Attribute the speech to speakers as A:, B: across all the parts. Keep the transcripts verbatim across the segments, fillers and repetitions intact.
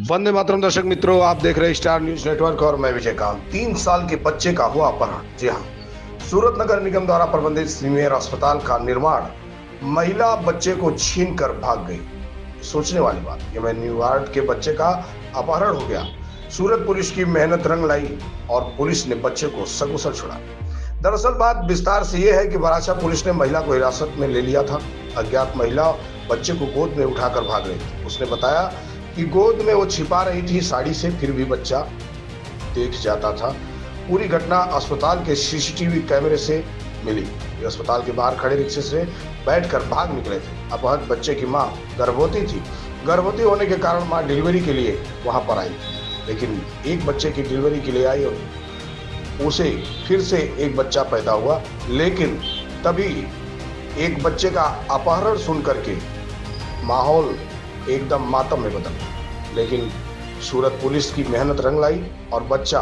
A: वंदे मातरम। दर्शक मित्रों, आप देख रहे हैं स्टार न्यूज नेटवर्क और मैं विजयकांत। तीन साल के बच्चे का हुआ अपहरण। जी हाँ, सूरत नगर निगम द्वारा प्रबंधित सीनियर अस्पताल का निर्माण, महिला बच्चे को छीन कर भाग गई। सोचने वाली बात, ये न्यू वार्ड के बच्चे का अपहरण हो गया। सूरत पुलिस की मेहनत रंग लाई और पुलिस ने बच्चे को सकुशल छुड़ा। दरअसल बात विस्तार से यह है कि बराचा पुलिस ने महिला को हिरासत में ले लिया था। अज्ञात महिला बच्चे को गोद में उठाकर भाग रही थी। उसने बताया कि गोद में वो छिपा रही थी साड़ी से, फिर भी बच्चा देख जाता था। पूरी घटना अस्पताल के सीसीटीवी कैमरे से मिली। ये अस्पताल के बाहर खड़े रिक्शे से बैठकर भाग निकले थे। अपहत बच्चे की मां गर्भवती थी। गर्भवती होने के कारण मां डिलीवरी के लिए वहां पर आई, लेकिन एक बच्चे की डिलीवरी के लिए आई और उसे फिर से एक बच्चा पैदा हुआ। लेकिन तभी एक बच्चे का अपहरण सुन करके माहौल एकदम मातम में बदल गया। लेकिन सूरत पुलिस की मेहनत रंग लाई और बच्चा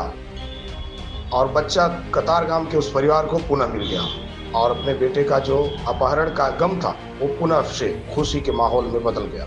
A: और बच्चा कतारगाम के उस परिवार को पुनः मिल गया और अपने बेटे का जो अपहरण का गम था वो पुनः से खुशी के माहौल में बदल गया।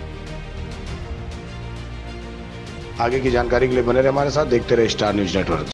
A: आगे की जानकारी के लिए बने रहे हमारे साथ, देखते रहे स्टार न्यूज नेटवर्क।